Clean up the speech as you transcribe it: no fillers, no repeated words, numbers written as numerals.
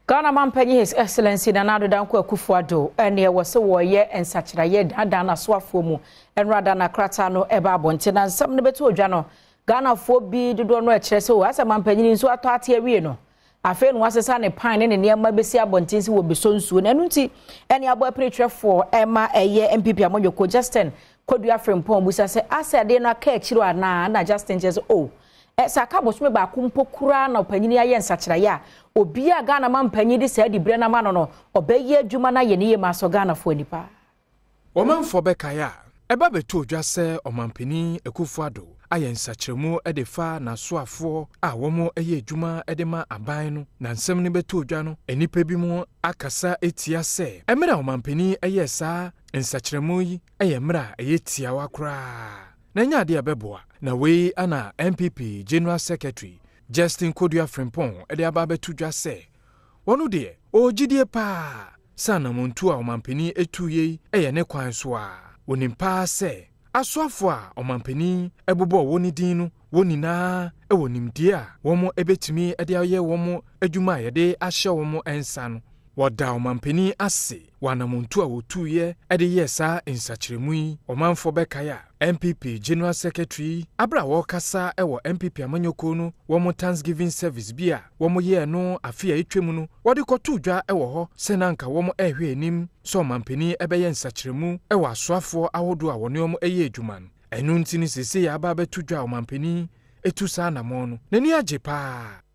Ghana Mampenyi His Excellency Nana Danko Akufo-Addo ene wo se wo ye ensachiraye dada soafo mu enrada na krata no eba abonte na nsam ne beto odwa no Ghana fo bi dodo no ekire se wo asa Mampenyi nso ato ate awie no afi no asesa ne pan ne niam besi abonte si wo besonsuo na nti ene abo apretwefo ema eye NPP amonyoko Justin Kodua Frempon busa se asa de no aka ekiro ana na Justin je o saka bosome ba kumpo kura na opanyini aye nsachiraye a obi a Ghana Mampenyi de se di bre na ma no obeye adwuma na ye ne ye maso Ghana fo nipa omanfo bekaya eba beto odwa se Omampeni Akufo-Addo aye nsachiremu edefa na soafo a womo eye adwuma edema aban no na nsem ne beto odwa no enipa bi mu akasa etia se emira Omampeni eye sa nsachiremu yi eye mra eye tia wakra na nya de abeboa na we ana NPP General Secretary Justin Kodua Frempon ede ababetu dwa se wonu de ogidie pa sana muntu a Omampeni etuye eye ne kwan so a wonimpa se asoafo a Omampeni ebobo woni din no wonina ewonimdie a womo ebetimi ede aye womo adwuma yede ahye womo ensa no wada Omampeni ase wanamuntu a wotuye ede yesa nsachiremu yi omanfo bekaya NPP General Secretary abra wokasa ewo NPP amanyoko no womo Thanksgiving service bia womo ye no afia etwemu no wode kotu dwa ewo ho senanka womo ehwe enim so Omampeni ebeye nsachiremu ewo asoafo awodo a wone womo eye adwuma no enu ntini sese ya aba betu dwa Omampeni etu sa na mo no nani agye pa